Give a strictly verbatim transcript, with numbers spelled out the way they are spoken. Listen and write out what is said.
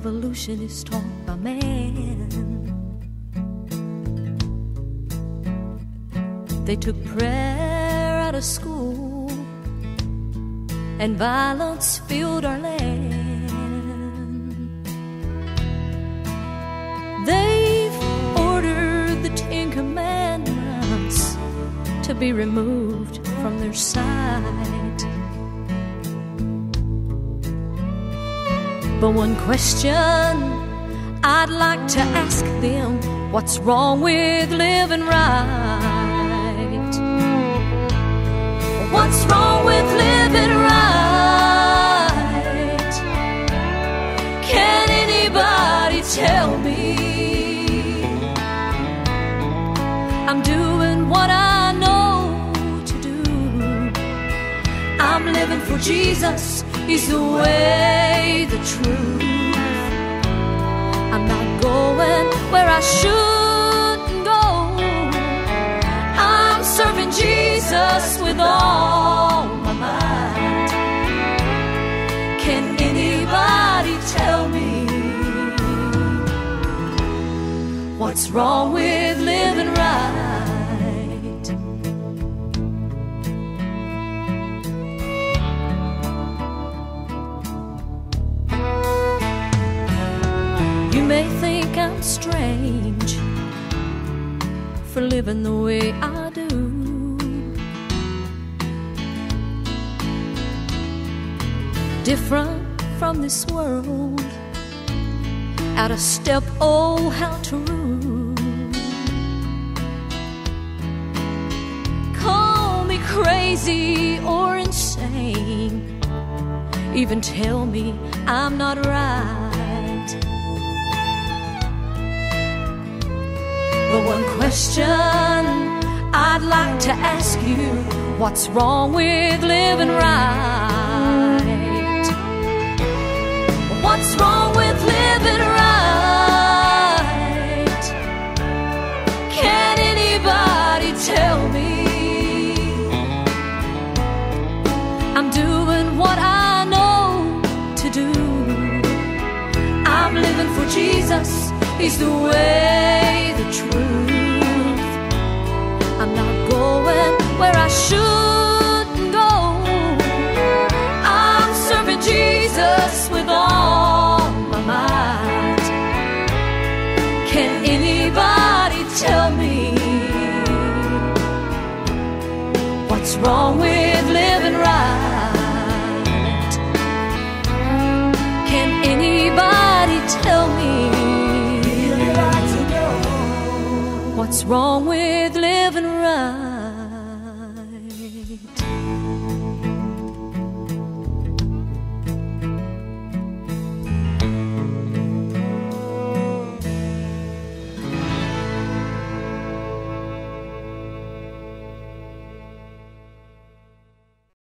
revolution is taught by man. They took prayer out of school, and violence filled our land. They've ordered the Ten Commandments to be removed from their sight. But one question I'd like to ask them: what's wrong with living right? What's wrong with living right? Can anybody tell me? I'm doing what I know to do. I'm living for Jesus. He's the way, the truth. I'm not going where I shouldn't go. I'm serving Jesus with all my might. Can anybody tell me what's wrong with living right? You may think I'm strange for living the way I do. Different from this world, out of step, oh how to rule. Call me crazy or insane, even tell me I'm not right. But one question I'd like to ask you: what's wrong with living right? What's wrong with living right? Can anybody tell me? I'm doing what I know to do. I'm living for Jesus. He's the way, the truth. I'm not going where I shouldn't go. I'm serving Jesus with all my might. Can anybody tell me what's wrong with living right? Can anybody tell me what's wrong with living right?